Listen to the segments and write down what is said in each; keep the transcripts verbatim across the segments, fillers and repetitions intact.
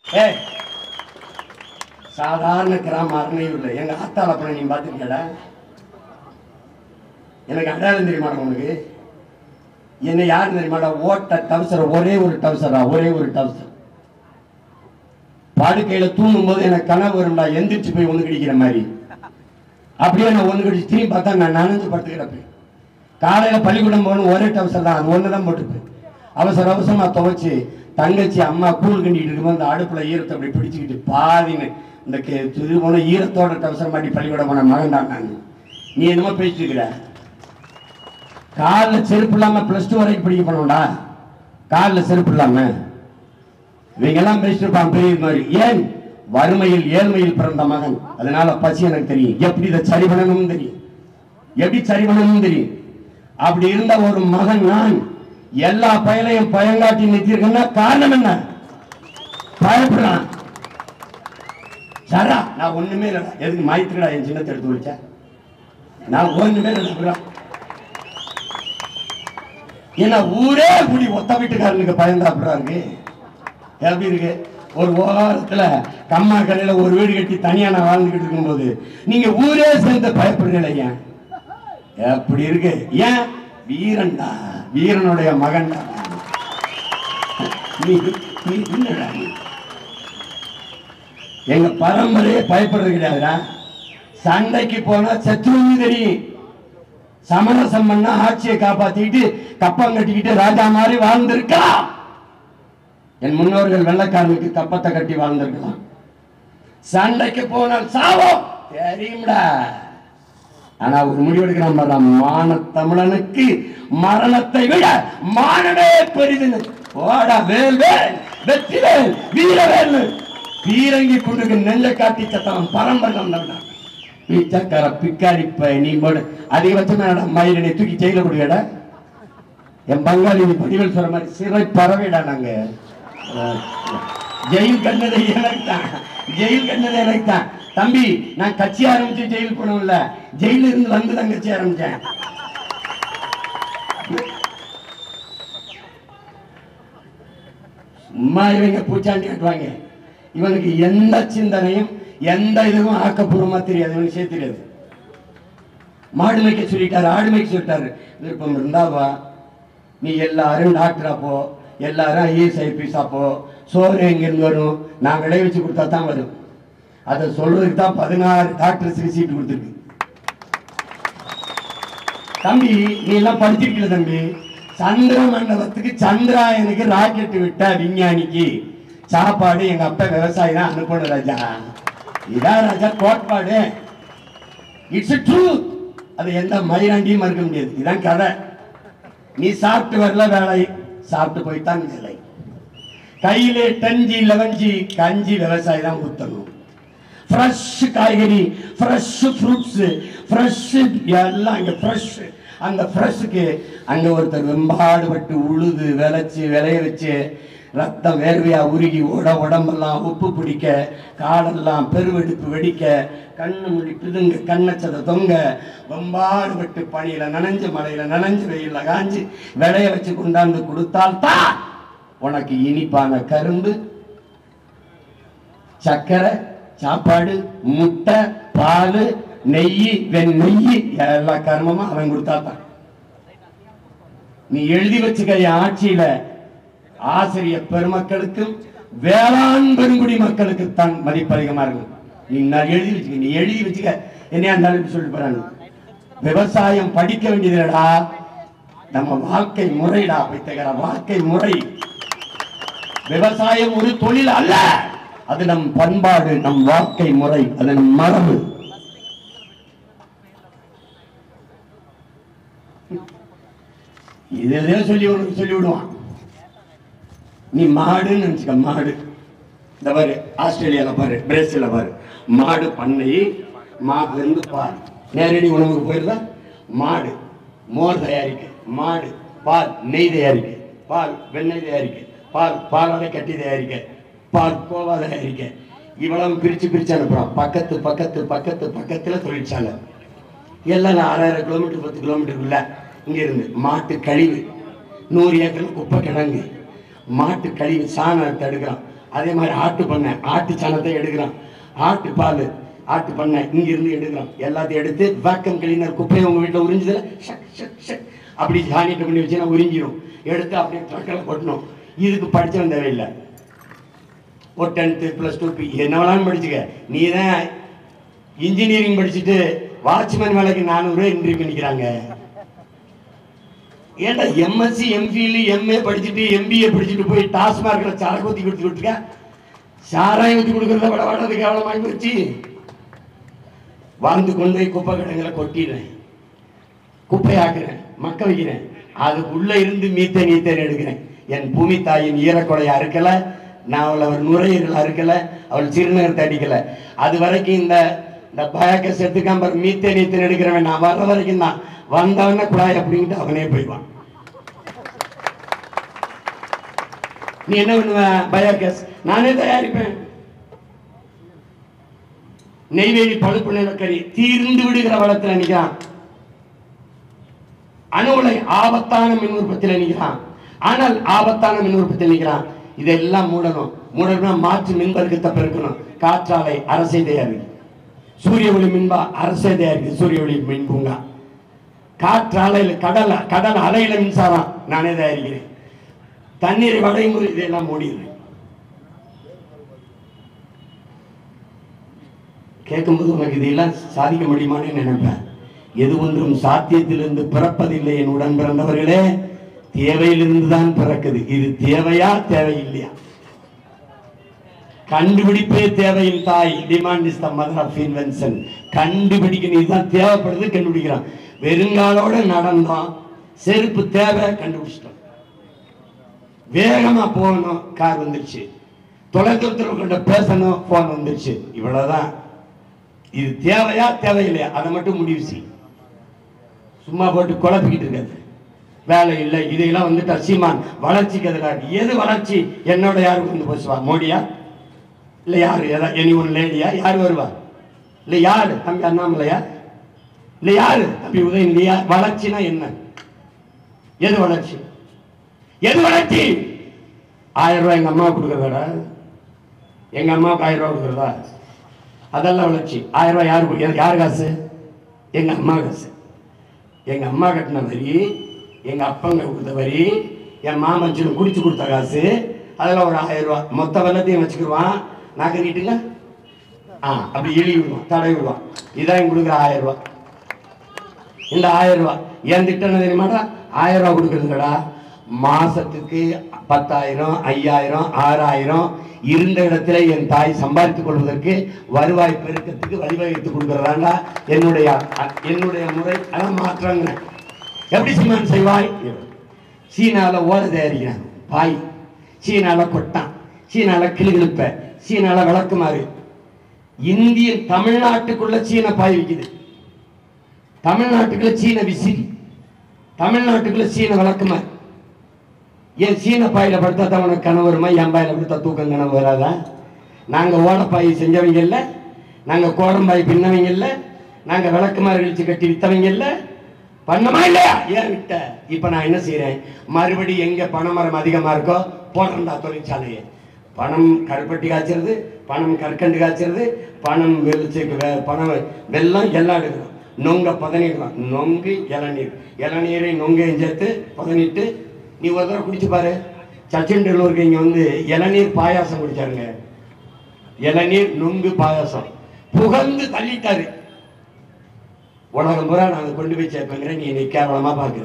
ஏ சாதாரண கிராம அரணையூர்ல எங்க ஆத்தாள் அப்ப நீ பாத்துருக்கடா? எனக்கு அடையாளம் தெரியுமாடா உனக்கு? என்ன யாரு தெரியுமாடா? ஓட்ட டவுசர், ஒரே ஒரு டவுசரா, ஒரே ஒரு டவுசர். படுக்கையில தூங்கும் போது எனக்கு கனவு வரும்டா, எந்திரிச்சு போய் ஒண்ணு கடிக்கிற மாதிரி. அப்படியே நான் ஒண்ணு கடிச்சு திரும்பி பார்த்தா நான் நனைஞ்சு படுத்து கிடப்பேன். காலையில பள்ளிக்கூடம் போகணும், ஒரே டவுசர் தான், அது ஒண்ணுதான் போட்டுப்பேன். அவசர அவசரமா துவைச்சு தங்கச்சி அம்மா கூழ் கண்டிட்டு இருக்கும்போது அந்த அடுப்புல ஈரத்தை அப்படி பிடிச்சிக்கிட்டு பாதின்னு இந்த இது போன ஈரத்தோட டவுசர் மாட்டி பள்ளிக்கூடம் போன மகன் தான் நான். நீ என்னமோ பேசிட்டு இருக்கிற? காலில் செருப்பு இல்லாம பிளஸ் டூ வரைக்கும் படிக்க போனோம்டா, காலில் செருப்பு இல்லாம. இவங்க எல்லாம் பேசிட்டு இருப்பான் பெரிய மாதிரி. ஏன்? வறுமையில் ஏழ்மையில் பிறந்த மகன், அதனால பசி எனக்கு தெரியும், எப்படி இதை சரி பண்ணணும்னு தெரியும், எப்படி சரி பண்ணணும்னு தெரியும். அப்படி இருந்த ஒரு மகன் நான். எல்லா பயனையும் பயங்காட்டி நிறுத்திருக்கேன்னா காரணம் என்ன? பயப்படுறான். சரா நான் ஒண்ணுமே இல்லை, எதுக்கு மாயத்துக்கடா என் சின்னத்தை எடுத்து வச்ச? நான் ஒண்ணுமே இல்லை. ஏன்னா ஊரே கூடி ஒத்த வீட்டுக்காரனுக்கு பயந்தாப்படுறாங்க. எப்படி இருக்கு? ஒரு ஓரத்துல கம்மா கடையில ஒரு வீடு கட்டி தனியா நான் வாழ்ந்துகிட்டு இருக்கும் போது நீங்க ஊரே சேர்ந்து பயப்படுறீங்க. ஏன் எப்படி இருக்கு? ஏன்? வீரன்டா, வீரனுடைய மகன்டா. எங்க பரம்பரையே பயப்படுறது கிடையாதுடா. சண்டைக்கு போனா சத்ருன்னு தெரியும். சமரசம் பண்ணா ஆட்சியை காப்பாத்திட்டு கப்பம் கட்டிக்கிட்டு ராஜா மாதிரி வாழ்ந்திருக்கலாம். என் முன்னோர்கள் வெள்ளக்காரனுக்கு கப்பத்தை கட்டி வாழ்ந்திருக்கலாம். சண்டைக்கு போனால் சாவோம் தெரியும்டா. ஆனா ஒரு முடிவெடுக்கிறான் பாரு, மான தமிழனுக்கு மரணத்தை விட மானமே பெரிதுன்னு. ஓடா வேல் வேல் வெற்றி வேல் வீரவேல் பீரங்கி குண்டுக்கு நெஞ்ச காட்டி சத்தம் பரம்பரை பிச்சைக்கார பிக்காரி நீ போடு. அதிகபட்சமா மயிலனை தூக்கி ஜெயில கொடுக்கட. என் பங்காளி பதிவில் சொல்ற மாதிரி சிறை பறவைடா. நாங்க ஜெயில் கண்ணதை எனக்கு தான், ஜெயில் கண்ணதை எனக்கு தான். தம்பி நான் கட்சி ஆரம்பிச்சு ஜெயில் போனோம்ல, ஜெயில இருந்து வந்து தான் கட்சி ஆரம்பிச்சேன். சும்மா இவங்க பூச்சாண்டி கட்டுவாங்க. இவனுக்கு எந்த சிந்தனையும் எந்த இதுவும் ஆக்கப்பூர்வமா தெரியாது, இவனுக்கு செய்ய தெரியாது. மாடு மேய்க்க சொல்லிட்டாரு, ஆடு மேய்க்க சொல்லிட்டாரு. விருப்பம் இருந்தாவா, நீ எல்லாரும் டாக்டரா போ, எல்லாரும் ஐஏஎஸ் ஐபிஎஸ் போ, சோறு எங்கிருந்து வரும்? நான் விளை வச்சு கொடுத்தா தான் வரும். அதை சொல்றதுக்கு தான் பதினாறு டாக்டர் சீட்டு கொடுத்துருக்கு. தம்பி நீ எல்லாம் படிச்சிருக்கல தம்பி. சந்திர மண்டலத்துக்கு சந்திராயனுக்கு ராக்கெட் விட்ட விஞ்ஞானிக்கு சாப்பாடு எங்க அப்பா விவசாயி தான் அனுப்பணும் ராஜா. இதான் ராஜா கோட்பாடு. It's truth. அது எந்த மயிராண்டியும் மறுக்க முடியாது. இதான் கதை. நீ சாப்பிட்டு வரல வேலை, சாப்பிட்டு போய்தான் வேலை. கையிலே டஞ்சி லெவன்ஜி கஞ்சி விவசாயி தான் ஊத்தணும். ஃப்ரெஷ் காய்கறி, ஃப்ரெஷ் ஃப்ரூட்ஸ், ஃப்ரெஷ் எல்லாம் இங்க ஃப்ரெஷ். அந்த ஃப்ரெஷ்ஷுக்கு அங்க ஒருத்தர் வெம்பாடுபட்டு உழுது விளைச்சு விளைய வச்சு ரத்தம் வேர்வையா உருகி ஓட உடம்பெல்லாம் உப்பு பிடிக்க, காலெல்லாம் பெருவெடுப்பு வெடிக்க, கண்ணு முடி பிதுங்க, கண்ணச்சதை தொங்க, வெம்பாடுபட்டு பனியில நனைஞ்சு மலையில நனைஞ்சு வெயில காஞ்சி விளைய வச்சு கொண்டாந்து கொடுத்தால்தான் உனக்கு இனிப்பான கரும்பு, சர்க்கரை, சாப்பாடு, முட்டை, பால், நெய், வெண்ணெய் எல்லா கர்மமும் அவன் கொடுத்தாத்தான். நீ எழுதி வச்சுக்க, ஆட்சியில ஆசிரியர் பெருமக்களுக்கும் வேளாண் பெருங்குடி மக்களுக்கு தான் மதிப்பு அதிகமா இருக்கும். நீ எழுதி வச்சுக்க, நீ எழுதி வச்சுக்க. என்னையா இருந்தாலும் சொல்லிட்டு போறாங்க, விவசாயம் படிக்க வேண்டியதுடா, நம்ம வாழ்க்கை முறைடா. பைத்தகர வாழ்க்கை முறை. விவசாயம் ஒரு தொழில் அல்ல, அது நம் பண்பாடு, நம் வாழ்க்கை முறை, அது நம் மரபு. இதே சொல்லி உனக்கு சொல்லி விடுவான். நீ மாடுன்னு நினைச்சுக்க. மாடு இந்த பாரு, ஆஸ்திரேலியால பாரு, பிரேசில பாரு, மாடு பண்ணை, மாடுல இருந்து பால் நேரடி உணவுக்கு போயிருந்தா, மாடு மோர் தயாரிக்க, மாடு பால் நெய் தயாரிக்க, பால் வெண்ணெய் தயாரிக்க, பால் பாலாடை கட்டி தயாரிக்க, பால் கோவா தயாரிக்க, இவ்வளவு பிரிச்சு பிரிச்சு அனுப்புறான். பக்கத்து பக்கத்து பக்கத்து பக்கத்துல தொழிற்சாலை எல்லாம் ஆறாயிரம் கிலோமீட்டர் பத்து கிலோமீட்டருக்குள்ள இங்க இருந்து. மாட்டு கழிவு நூறு ஏக்கர் குப்பை கிடங்கு, மாட்டு கழிவு சாணத்தை எடுக்கிறான். அதே மாதிரி ஆட்டு பண்ணை, ஆட்டு சாணத்தை எடுக்கிறான், ஆட்டு பால், ஆட்டு பண்ணை இங்கிருந்து எடுக்கிறோம். எல்லாத்தையும் எடுத்து வேக்கம் கிளீனர் குப்பையை உங்கள் வீட்டில் உறிஞ்சுதில்ல, ஷக் ஷக் ஷக் அப்படி சானிட்டை பண்ணி வச்சுன்னா உறிஞ்சிடும். எடுத்து அப்படியே ட்ரக்கில் கொட்டணும். இதுக்கு படித்தவன் தேவையில்லை. ஒரு டென்த்து ப்ளஸ் டூ என்ன வேணாலும் படிச்சுக்க. நீ தான் இன்ஜினியரிங் படிச்சுட்டு வாட்ச்மேன் வேலைக்கு நானூறு இன்டர்வியூ பண்ணிக்கிறாங்க. ஏன்டா எம்எஸ்சி எம்ஃபில் எம்ஏ படிச்சுட்டு எம்பிஏ படிச்சுட்டு போய் டாஸ்மார்க்கில் சரக்கு ஊற்றி கொடுத்து கொடுத்துருக்க. சாராயம் ஊற்றி கொடுக்குறத விட வாடதுக்கு எவ்வளோ வாங்கி போச்சு. வாழ்ந்து கொண்டு போய் குப்பை கிடங்களை கொட்டிடுறேன், குப்பையாக்குறேன், மக்க வைக்கிறேன். அதுக்குள்ள இருந்து மீத்த நீத்தேன் எடுக்கிறேன். என் பூமி தாயின் ஈரக்கொடையை அறுக்கலை, நான் அவளை அவர் நுரையீரல் அறுக்கலை, அவள் சிறுநீரத்தை அடிக்கலை. அது வரைக்கும் இந்த இந்த பயாக்க செத்துக்காம மீத்தே நீத்தேன் எடுக்கிறவன் நான் வர்ற வரைக்கும் தான். வந்தவன குழாய் அப்படின்ட்டு அவனே போய்வான். நீ என்ன பண்ணுவ? பயோகேஸ் நானே தயாரிப்பேன். நெய்வேலி பழுப்பு நிலக்கரி தீர்ந்து விடுகிற வளத்தில் நிற்கிறான். அணு உலை ஆபத்தான மின் உற்பத்தியில் நிற்கிறான். ஆனால் ஆபத்தான மின் உற்பத்தியில் நிற்கிறான். இதெல்லாம் மூடணும். மூடணும் மாற்று மின் வர்க்கத்தை பெருக்கணும். காற்றாலை அரசே தயாரிக்கு, சூரிய ஒளி மின்பா அரசே தயாரிக்கு, சூரிய ஒளி மின் பூங்கா. காற்றாலையில் கடல் கடல் அலையில மின்சாரம் நானே தயாரிக்கிறேன். தண்ணீரை வடைமுறை இதெல்லாம் மூடிடுறேன். கேட்கும்போது உனக்கு இதெல்லாம் சாதிக்க முடியுமான்னு நினைப்பேன். எது ஒன்றும் சாத்தியத்திலிருந்து பிறப்பதில்லை என் உடன் பிறந்தவர்களே, தேவையிலிருந்து தான் பிறக்குது. இது தேவையா தேவையில்லையா? கண்டுபிடிப்பே தேவையின் தாய். Demand is the mother of invention. கண்டுபிடிக்கணும், இதுதான் தேவைப்படுது, கண்டுபிடிக்கிறான். வெறுங்காலோட நடந்தோம், செருப்பு தேவை, கண்டுபிடிச்சிட்டோம். வேகமா போகணும், கார் வந்துருச்சு. தொலைதூரத்தில் கொண்ட பேசணும், போன் வந்துருச்சு. இவ்வளவுதான். இது தேவையா தேவையில்லையா அதை மட்டும் முடிவு செய். சும்மா போட்டு குழப்பிக்கிட்டு இருக்காது. வேலை இல்லை இதையெல்லாம் வந்துட்டா சீமான் வளர்ச்சிக்கு எதிராக. எது வளர்ச்சி? என்னோட யாருக்கு வந்து பேசுவா? மோடியா? இல்லை யாரு? ஏதாவது எனி ஒன் லேடியா? யார் வருவா? இல்லை யாரு? தம்பி அண்ணாமலையா? இல்லை யாரு? தம்பி உதயநிதியா? வளர்ச்சினா என்ன? எது வளர்ச்சி? எது வளர்ச்சி? ஆயிரம் ரூபாய் எங்க அம்மா கொடுக்குறதா? எங்க அம்மாவுக்கு ஆயிரம் ரூபாய் கொடுக்குறதா? அதெல்லாம் வளர்ச்சி. ஆயிரம் ரூபாய் யாரு? யார் காசு? எங்க அம்மா காசு. எங்க அம்மா கட்டின வரி, எங்க அப்பங்க கொடுத்த வரி, என் மாமன் குடிச்சு கொடுத்த காசு, அதெல்லாம் ஒரு ஆயிரம் ரூபாய். மொத்த வெள்ளத்தையும் வச்சுக்கிடுவான். நான் கட்டிட்டுங்க ஆ அப்படி எழுதி விடுவான், தடை விடுவான். இதான் கொடுக்குற ஆயிரம் ரூபாய். இந்த ஆயிரம் ரூபாய் என் திட்டம் தெரியுமாடா? ஆயிரம் ரூபாய் கொடுக்குறதுங்கடா. மாசத்துக்கு பத்தாயிரம், ஐயாயிரம், ஆறாயிரம் இருந்த இடத்துல என் தாய் சம்பாதித்துக் கொள்வதற்கு வருவாய் பெருக்கத்துக்கு வழிவகுத்து கொடுக்கறதாண்டா என்னுடைய என்னுடைய முறை. அதான் மாற்றங்க. எப்படி சீமான் செய்வாய்? சீனால ஓலை தயாரிக்கிறான் பாய், சீனால கொட்டான், சீனால கிளுகிழுப்ப, சீனால விளக்குமாறு. இந்திய தமிழ்நாட்டுக்குள்ள சீன பாய் விக்குது, தமிழ்நாட்டுக்குள்ள சீன விசிறி, தமிழ்நாட்டுக்குள்ள சீன விளக்குமாறு. ஏன் சீன பாயில படுத்தா தான் உனக்கு கனவு வருமா? என் பாயில படுத்தா தூக்கம் கனவு வராதா? நாங்கள் ஓடப்பாய் செஞ்சவங்க இல்லை, நாங்கள் கோடம்பாய் பின்னவங்க இல்லை, நாங்கள் விளக்குமாறு கழிச்சு கட்டி வித்தவங்க இல்லை. பண்ணமா இல்லையா? ஏன் விட்ட? இப்போ நான் என்ன செய்கிறேன்? மறுபடி எங்கே பனைமரம் அதிகமாக இருக்கோ போடுறா தொழிற்சாலையை. பணம் கருப்பட்டி காய்ச்சிருது, பணம் கற்கண்டு காய்ச்சிருது, பணம் வெளிச்சு பணம் வெள்ளம் எல்லாம் எடுக்கிறோம். நொங்க பதனிடுறோம். நொங்கு இளநீர், இளநீரை நொங்கையும் சேர்த்து பதனிட்டு நீ ஒரு தடவை குடிச்சு பாரு. சச்சின் டெண்டுல்கருக்கு இங்கே வந்து இளநீர் பாயாசம் குடிச்சாருங்க. இளநீர் நொங்கு பாயாசம் புகழ்ந்து தள்ளிட்டாரு. உலகம் பூரா நாங்கள் கொண்டு போய் சேர்ப்பேங்கிறேன், நீ என்னை கேவலமா பார்க்குற.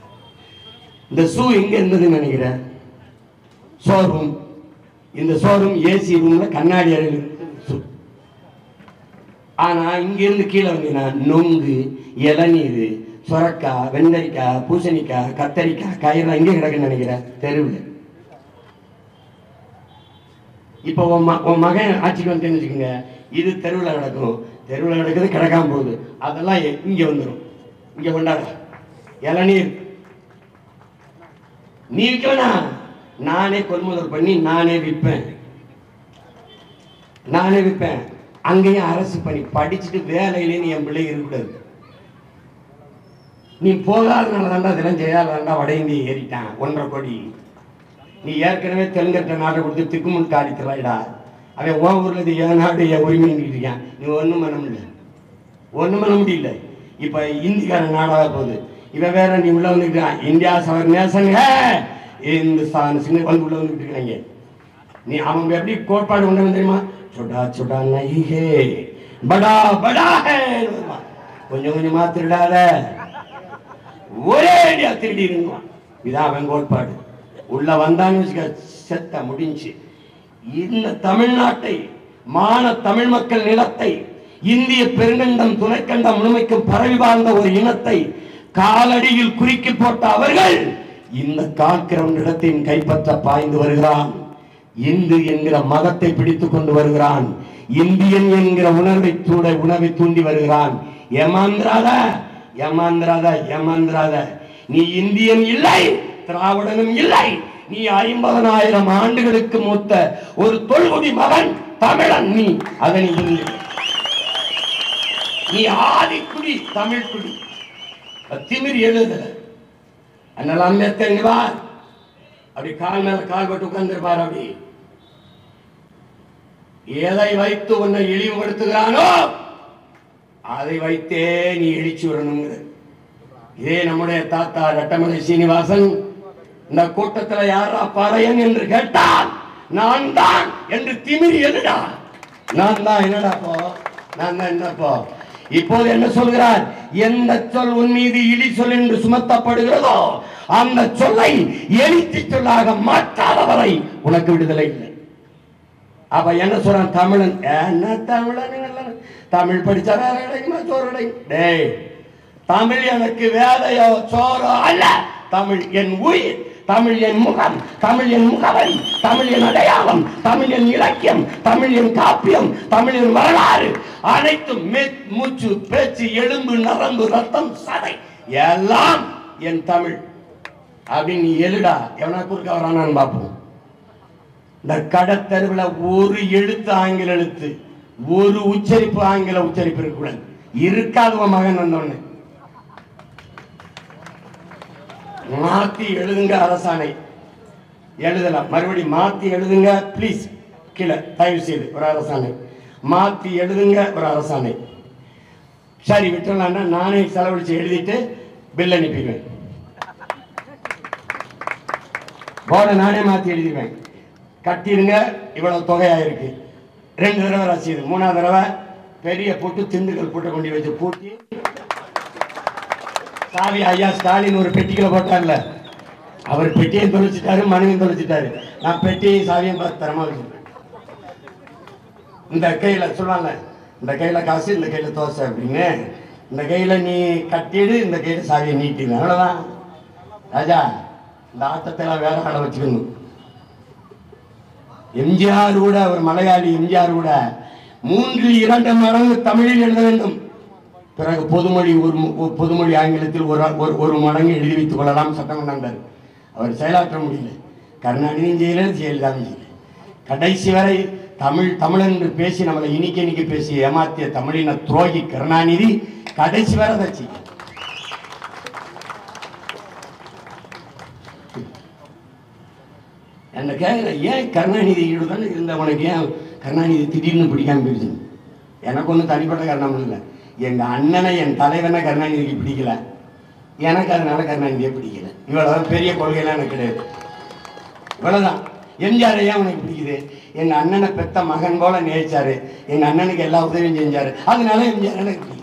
இந்த ஷூ எங்க இருந்ததுன்னு நினைக்கிறேன்? ஷோரூம். இந்த ஷோரூம் ஏசி ரூம்ல கண்ணாடி அறையில் ஷூ. ஆனா இங்கிருந்து கீழே வந்தீங்கன்னா நொங்கு, இளநீர், சுரக்காய், வெள்ளரிக்காய், பூசணிக்காய், கத்தரிக்காய், காயெல்லாம் எங்கே கிடக்குன்னு நினைக்கிறேன்? தெருவில். இப்போ உன் ம உன் மகன் ஆட்சிக்கு வந்து வச்சுக்கோங்க, இது தெருவில் கிடக்கும். தெருவில் கிடக்குது, கிடக்காம போகுது. அதெல்லாம் இங்கே வந்துடும். இங்கே கொண்டாட இளநீர் நீ விற்கலனா நானே கொள்முதல் பண்ணி நானே விற்பேன், நானே விற்பேன். அங்கேயும் அரசு பணி படிச்சுட்டு வேலையிலேன்னு என் பிள்ளை இருக்கக்கூடாது. நீ போகாதனால தாண்டா இதெல்லாம் செய்யாதாண்டா வட இந்திய ஏறிட்டான் ஒன்றரை கோடி. நீ ஏற்கனவே தெலுங்கட்ட நாட்டை கொடுத்து திக்குமுன் காரிக்கிறாய்டா. அவன் ஓ ஊர்ல இது என் நாடு என் உரிமைன்னு இருக்கான். நீ ஒன்றும் பண்ண முடியல, ஒன்றும் பண்ண முடியல. இப்போ இந்திக்காரன் நாடாக போகுது. இவன் வேற நீ உள்ள வந்துருக்கான். இந்தியா சவர் நேசன் இந்துஸ்தான் சின்ன வந்து உள்ள வந்துட்டு இருக்காங்க. நீ அவங்க எப்படி கோட்பாடு உண்டு தெரியுமா? சுடா சுடா நஹி ஹே படா படா ஹே. கொஞ்சம் கொஞ்சமா திருடாத, ஒரே அடியா திருடி இருப்பான். இதான் அவன் கோட்பாடு. உள்ள வந்தான்னு வச்சுக்க செத்த முடிஞ்சு. இந்த தமிழ்நாட்டை, மான தமிழ் மக்கள் நிலத்தை, இந்திய பெருங்கண்டம் துணைக்கண்டம் முழுமைக்கும் பரவி வாழ்ந்த ஒரு இனத்தை காலடியில் குறுக்கி போட்ட அவர்கள் இந்த காக்கிரவுண்ட் இடத்தையும் கைப்பற்ற பாய்ந்து வருகிறான். இந்து என்கிற மதத்தை பிடித்துக் கொண்டு வருகிறான். இந்தியன் என்கிற உணர்வை தூட உணவை தூண்டி வருகிறான். ஏமாந்திராத, ஏமாந்திராத, ஏமாந்திராத. நீ இந்தியன் இல்லை, திராவிடனும் இல்லை. நீ ஐம்பதனாயிரம் ஆண்டுகளுக்கு மூத்த ஒரு தொல்குடி மகன், தமிழன். நீ அதனை இல்லை. நீ ஆதிக்குடி, தமிழ் குடி. திமிர் எழுதல. அதனால அம்பேத்கர் வார் அப்படி கால் மேல கால் பட்டு உட்கார்ந்துருப்பார். அப்படி எதை வைத்து உன்னை இழிவுபடுத்துகிறானோ அதை வைத்தே நீ இழிச்சு விடணுங்கிற. இதே நம்முடைய தாத்தா ரட்டமலை சீனிவாசன் இந்த கூட்டத்தில் யாரா பாளையன் என்று கேட்டால் நான் தான் என்று திமிரி எழுடா. நான் தான் என்னடா போ, நான் தான் என்னப்போ. இப்போது என்ன சொல்கிறார்? எந்த சொல் உன் மீது இழி சொல் என்று சுமத்தப்படுகிறதோ அந்த சொல்லை எழுத்து சொல்லாக மாற்றாதவரை உனக்கு விடுதலை இல்லை. அப்ப என்ன சொல்றான்? தமிழன் என்ன தமிழன்? தமிழ் படிச்சா வேற கிடைக்குமா? சோறு கிடைக்கும். டேய், தமிழ் எனக்கு வேலையோ சோறோ அல்ல. தமிழ் என் உயிர், தமிழ் என் முகம், தமிழ் என் முகவரி, தமிழ் என் அடையாளம், தமிழ் என் இலக்கியம், தமிழ் என் காப்பியம், தமிழ் என் வரலாறு. அனைத்தும் மூச்சு, பேச்சு, எலும்பு, நரம்பு, ரத்தம், சதை எல்லாம் என் தமிழ் அப்படின்னு நீ எழுடா. எவனா குறுக்க வரானான்னு பார்ப்போம். இந்த கடத்தெருவில் ஒரு எழுத்து ஆங்கில எழுத்து, ஒரு உச்சரிப்பு ஆங்கில உச்சரிப்பு இருக்கக்கூடாது. இருக்காத மகன் வந்தோன்னு மாத்தி எழுதுங்க. அரசாணை எழுதலாம், மறுபடி மாத்தி எழுதுங்க பிளீஸ். கீழே தயவு செய்து ஒரு அரசாணை மாத்தி எழுதுங்க, ஒரு அரசாணை. சரி விட்டுலான்னா நானே செலவழிச்சு எழுதிட்டு பில் அனுப்பிடுவேன். போர்டை நானே மாத்தி எழுதிடுவேன். கட்டிடுங்க, இவ்வளவு தொகையாயிருக்கு. ரெண்டு தடவை ரசீது. மூணாவது தடவை பெரிய போட்டு திண்டுக்கல் போட்டு கொண்டு வச்சு பூட்டி சாவி ஐயா ஸ்டாலின் ஒரு பெட்டிகளை போட்டார்ல, அவர் பெட்டியையும் தொலைச்சிட்டாரு, மனைவியும் தொலைச்சிட்டாரு. நான் பெட்டியையும் சாவியும் பார்த்து தரமா வச்சிருக்கேன். இந்த கையில சொல்லுவாங்க, இந்த கையில காசு, இந்த கையில தோசை அப்படின்னு. இந்த கையில நீ கட்டிடு, இந்த கையில சாவியை நீட்டிடு. அவ்வளவுதான் ராஜா. இந்த ஆட்டத்தை எல்லாம் வேற ஆள வச்சுக்கணும். எம்ஜிஆர் கூட, ஒரு மலையாளி எம்ஜிஆர் கூட மூன்றில் இரண்டு மடங்கு தமிழில் எழுத வேண்டும். பிறகு பொதுமொழி ஒரு பொதுமொழி ஆங்கிலத்தில் ஒரு ஒரு மடங்கு எழுதி வைத்துக் கொள்ளலாம் சட்டம் கொண்டாந்தார். அவர் செயலாற்ற முடியல. கருணாநிதியும் செய்யல, ஜெயலலிதாவும் செய்யல. கடைசி வரை தமிழ் தமிழன் என்று பேசி நம்மளை இனிக்க இனிக்க பேசி ஏமாத்திய தமிழின துரோகி கருணாநிதி கடைசி வரை அதை செய்ய. என்ன கேட்குற, ஏன் கருணாநிதி ஈடுதான் இருந்தவனுக்கு ஏன் கருணாநிதி திடீர்னு பிடிக்காம போயிடுச்சு? எனக்கு ஒன்றும் தனிப்பட்ட காரணம் இல்லை. எங்க அண்ணனை, என் தலைவனை கருணாநிதிக்கு பிடிக்கல, எனக்கு அதனால கருணாநிதியை பிடிக்கல. இவ்வளவுதான், பெரிய கொள்கையெல்லாம் எனக்கு கிடையாது. இவ்வளவுதான். எம்ஜிஆர் ஏன் உனக்கு பிடிக்குது? எங்க அண்ணனை பெத்த மகன் போல நேசிச்சாரு, எங்க அண்ணனுக்கு எல்லா உதவியும் செஞ்சாரு, அதனால எம்ஜிஆர் எனக்கு பிடிக்கும்.